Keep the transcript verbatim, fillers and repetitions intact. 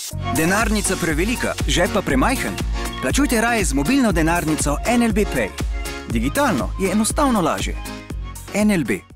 Denarnica prevelika, žep pa premajhen? Plačujte raje z mobilno denarnico N L B Pay. Digitalno je enostavno lažje. N L B.